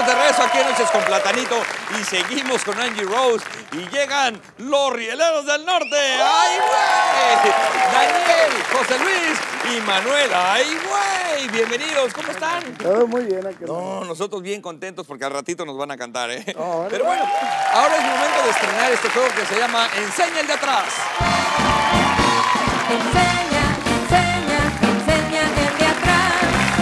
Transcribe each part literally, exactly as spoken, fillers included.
Estamos de regreso aquí en Noches con Platanito y seguimos con Angie Rose y llegan los Rieleros del Norte. ¡Ay, güey! Daniel, José Luis y Manuel. ¡Ay, güey! Bienvenidos, ¿cómo están? Todo muy bien aquí. No, nosotros bien contentos porque al ratito nos van a cantar, ¿eh? Oh, bueno. Pero bueno, ahora es momento de estrenar este juego que se llama Enseña el de atrás. Enseña, enseña, enseña el de atrás.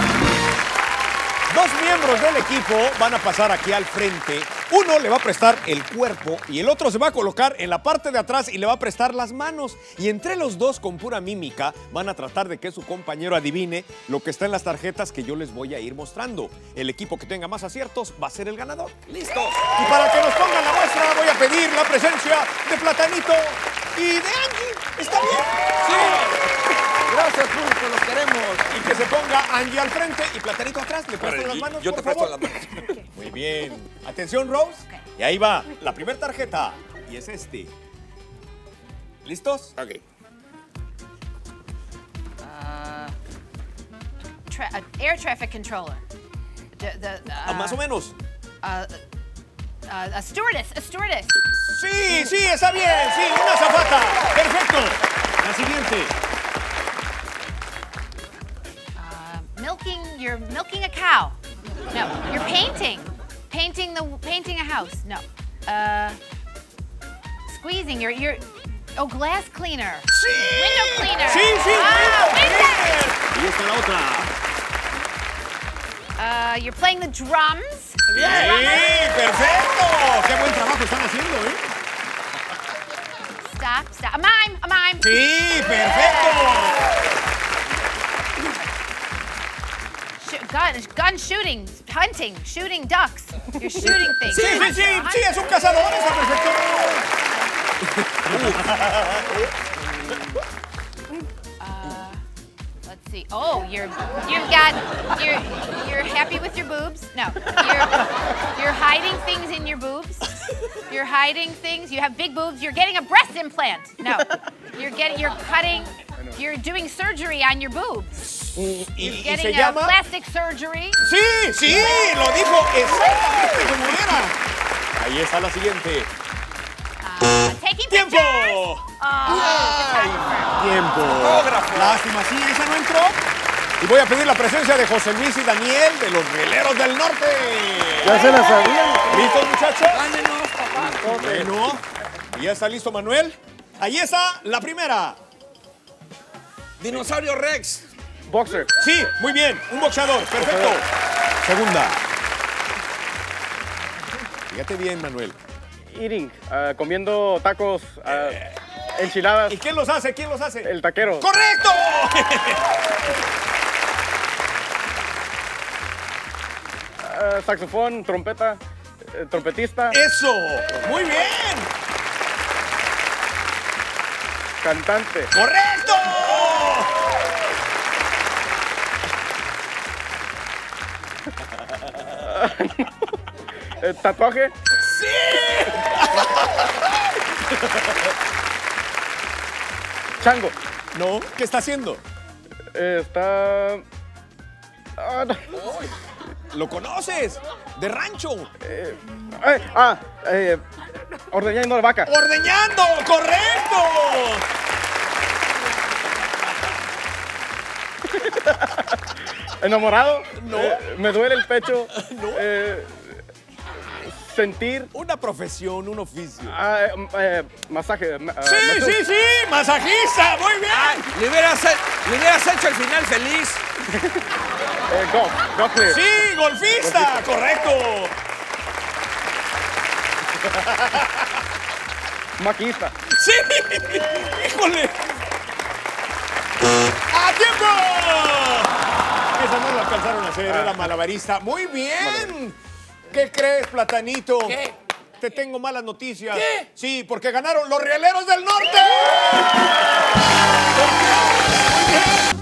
Dos miembros del equipo van a pasar aquí al frente. Uno le va a prestar el cuerpo y el otro se va a colocar en la parte de atrás y le va a prestar las manos. Y entre los dos, con pura mímica, van a tratar de que su compañero adivine lo que está en las tarjetas que yo les voy a ir mostrando. El equipo que tenga más aciertos va a ser el ganador. ¡Listo! Y para que nos pongan la muestra, voy a pedir la presencia de Platanito y de Angie. ¿Está bien? ¡Sí! Gracias, público, los queremos. Y que se ponga Angie al frente y Platanito atrás. ¿Le presto Vale, las y manos, yo por te presto favor? las manos. Muy bien. Atención, Rose. Y ahí va la primera tarjeta. Y es este. ¿Listos? Ok. Uh, tra uh, air traffic controller. The, the, uh, Ah, más o menos. Uh, uh, a stewardess, a stewardess. Sí, sí, está bien. Sí, una azafata. Perfecto. La siguiente. Uh, milking, you're milking a cow. No, you're painting. Painting the, painting a house. No. Uh, squeezing, you're, you're, oh, glass cleaner. Sí. Window cleaner. Sí, sí. Ah, Bien. Y esta la otra. Uh, you're playing the drums. Sí, perfecto. Qué buen trabajo están haciendo, ¿eh? Stop, stop. A mime, a mime. Sí, perfecto. Sh gun, gun shooting, hunting, shooting ducks. You're shooting things. Sí, sí, sí, sí, es un cazador, está perfecto. Uh, let's see. Oh, you're you've got you're you're happy with your boobs? No. You're you're hiding things in your boobs. You're hiding things. You have big boobs. You're getting a breast implant. No. You're getting you're cutting you're doing surgery on your boobs. Y, You're y getting se a llama... plastic surgery. Sí, sí, lo dijo exactamente como era. Ahí está la siguiente. Uh, taking ¡Tiempo! pictures. Oh, photographer. Tiempo. Fotógrafo. Lástima, sí, esa no entró. Y voy a pedir la presencia de José Luis y Daniel de los Rieleros del Norte. Ya se la sabían. ¿Listos, muchachos? Gándenos, papá. Bueno. ¿Y ya está listo, Manuel? Ahí está la primera. Dinosaurio Rex. Boxer. Sí, muy bien. Un boxeador. Perfecto. Segunda. Fíjate bien, Manuel. Eating. uh, comiendo tacos, uh, enchiladas. ¿Y quién los hace? ¿Quién los hace? El taquero. ¡Correcto! Uh, saxofón, trompeta, eh, trompetista, ¡Eso! ¡Muy bien! cantante. ¡Correcto! Eh, tatuaje. ¡Sí! Chango. No, ¿qué está haciendo? Eh, está... Ah, no. ¿Lo conoces? De rancho. Eh, eh, ah, eh, ordeñando la vaca. ¡Ordeñando! ¡Correcto! Enamorado. No. Eh, me duele el pecho. No. Eh, sentir. Una profesión, un oficio. Ah, eh, eh, masaje. ma- ah, ¡Sí, masaje. sí, sí! ¡Masajista! ¡Muy bien! Le hubieras, le hubieras hecho el final feliz. Eh, golf. Golf player. ¡Sí, golfista! ¡Correcto! Maquillista. ¡Sí! ¡Híjole! ¡A tiempo! Esa no lo alcanzaron a hacer, era malabarista. ¡Muy bien! ¿Qué crees, Platanito? ¿Qué? Te tengo malas noticias. ¿Qué? Sí, porque ganaron los Rieleros del Norte. Muy bien.